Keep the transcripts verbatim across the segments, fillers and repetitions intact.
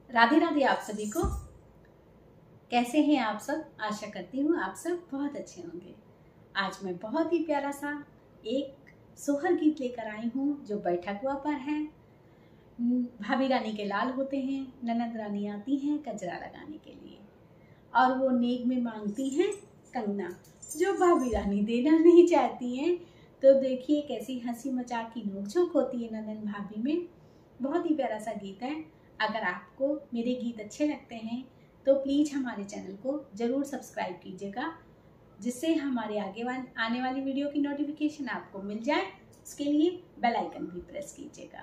राधे राधे आप सभी को। कैसे हैं आप सब? आशा करती हूँ आप सब बहुत अच्छे होंगे। आज मैं बहुत ही प्यारा सा एक सोहर गीत लेकर आई हूँ जो बैठक हुआ पर है। भाभी रानी के लाल होते हैं, ननद रानी आती हैं कजरा लगाने के लिए और वो नेक में मांगती हैं कंगना जो भाभी रानी देना नहीं चाहती हैं। तो देखिए कैसी हंसी मजाक की नोकझोंक होती है ननद भाभी में। बहुत ही प्यारा सा गीत है। अगर आपको मेरे गीत अच्छे लगते हैं तो प्लीज़ हमारे चैनल को ज़रूर सब्सक्राइब कीजिएगा, जिससे हमारे आगे आने वाली वीडियो की नोटिफिकेशन आपको मिल जाए। उसके लिए बेल आइकन भी प्रेस कीजिएगा।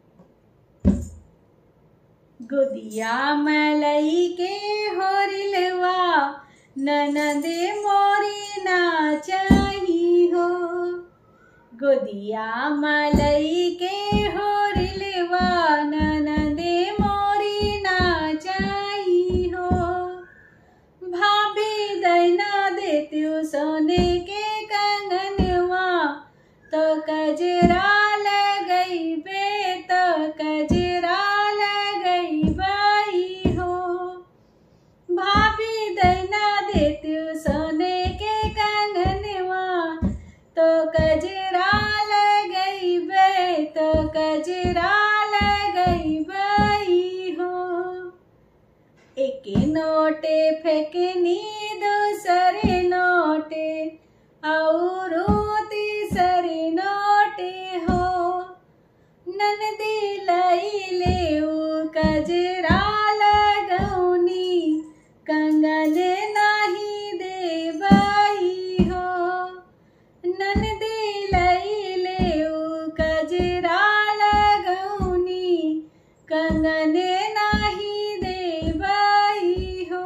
गोदिया मलई के होरिलवा ननदे मोरी नाचही हो। गोदिया मलई के होरिलवा ननदे मोरी नाचही हो। भाभी दैना देती सोने के कंगनवा तो कजरा लगई बे तो कजरा लगई बाई हो। भाभी दैना देती सोने के कंगनवा तो कजरा लगई बे तो कजरा लगई बाई हो। एक नोटे फेंकनी दूसरे नोटे और तीसरे नोटे हो। ननदी लई ले कजरा लगौनी कंगन नहीं दे बाई हो। ननदी लई ले कजरा लगौनी कंगन नहीं दे बाई हो।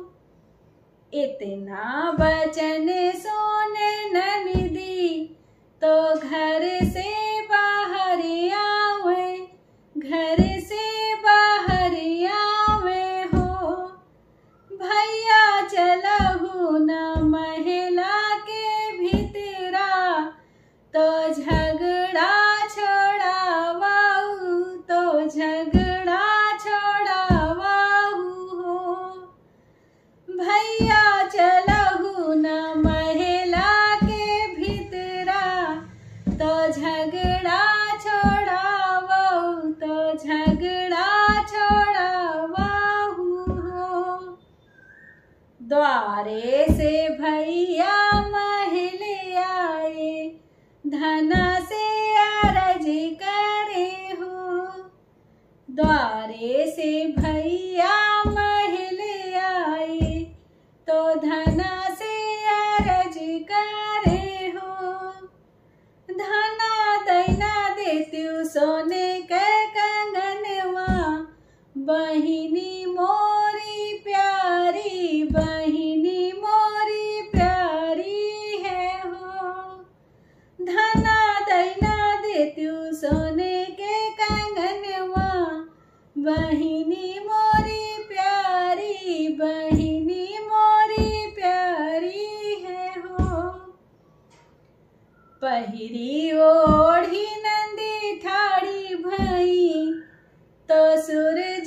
इतना बचन सुन ननदी तो घर से बाहर आवे, घर से बाहर आवे हो। भैया चलहु न महिला के भीतरा तो झगड़ा छोड़ावाऊ तो झगड़ा छोड़ावाऊ हो। भैया चलहु न महिला के भीतरा तो झगड़ा छोड़ावाऊ तो झगड़ा छोड़ावाऊ हो। द्वारे से भैया महल आए धना से अरज करे हो। द्वारे से भैया महल आए तो धना से अरज करे हो। धना दैना देती सोने के कंगनवा बहिनी मोरी प्यारी बहिनी मोरी प्यारी है हो। धना दैना देती सोने के कंगनवा बहिनी मोरी प्यारी बहिनी मोरी प्यारी है हो। पहिरी ओढ़ी नंदी ठाड़ी भई तो सुर